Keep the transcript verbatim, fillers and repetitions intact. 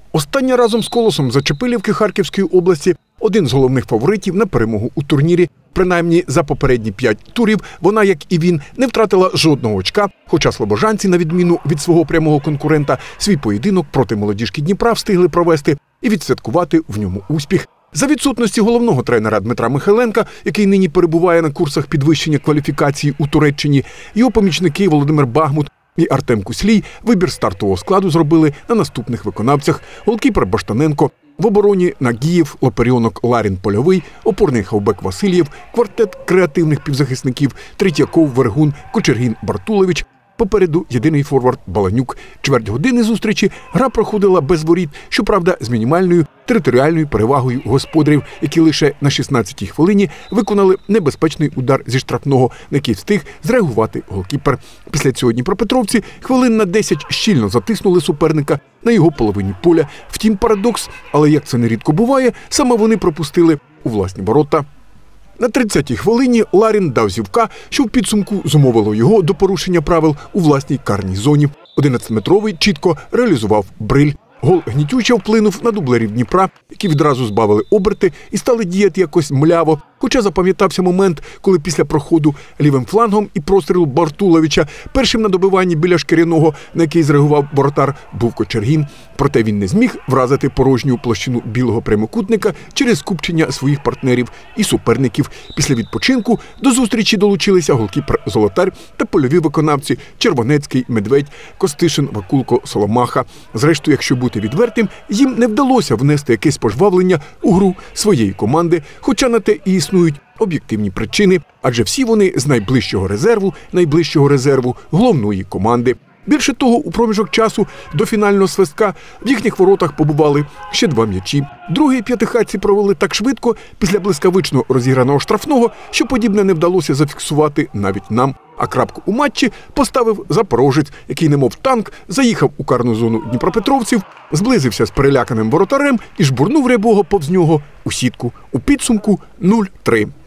Остання разом з «Колосом» Зачепилівки Харківської області – один з головних фаворитів на перемогу у турнірі. Принаймні за попередні п'ять турів вона, як і він, не втратила жодного очка, хоча слобожанці, на відміну від свого прямого конкурента, свій поєдинок проти молодіжки Дніпра встигли провести і відсвяткувати в ньому успіх. За відсутності головного тренера Дмитра Михайленка, який нині перебуває на курсах підвищення кваліфікації у Туреччині, його помічники Володимир Багмут і Артем Куслій вибір стартового складу зробили на наступних виконавцях: голкіпер Баштаненко, в обороні Нагієв, Лоперіонок, Ларін, Польовий, опорний хавбек Васильєв, квартет креативних півзахисників Третьяков, Вергун, Кочергін, Бартулович. Попереду єдиний форвард Баланюк. Чверть години зустрічі гра проходила без воріт, щоправда, з мінімальною територіальною перевагою господарів, які лише на шістнадцятій хвилині виконали небезпечний удар зі штрафного, на який встиг зреагувати голкіпер. Після цього дніпропетровці хвилин на десять щільно затиснули суперника на його половині поля. Втім, парадокс, але як це нерідко буває, саме вони пропустили у власні ворота. На тридцятій хвилині Ларін дав зівка, що в підсумку зумовило його до порушення правил у власній карній зоні. одинадцятиметровий чітко реалізував Бриль. Гол гнітюче вплинув на дублерів Дніпра, які відразу збавили оберти і стали діяти якось мляво. Хоча запам'ятався момент, коли після проходу лівим флангом і прострілу Бартуловича першим на добиванні біля шкіряного, на який зреагував воротар, був Кочергін. Проте він не зміг вразити порожню площину білого прямокутника через скупчення своїх партнерів і суперників. Після відпочинку до зустрічі долучилися голкіпер Золотар та польові виконавці Червонецький, Медведь, Костишин, Вакулко, Соломаха. Зрештою, якщо бути відвертим, їм не вдалося внести якесь пожвавлення у гру своєї команди, хоча на те і існують об'єктивні причини, адже всі вони з найближчого резерву, найближчого резерву головної команди. Більше того, у проміжок часу до фінального свистка в їхніх воротах побували ще два м'ячі. Другий п'ятихатці провели так швидко після блискавично розіграного штрафного, що подібне не вдалося зафіксувати навіть нам. А крапку у матчі поставив запорожець, який немов танк заїхав у карну зону дніпропетровців, зблизився з переляканим воротарем і жбурнув рябого повз нього у сітку. У підсумку нуль три.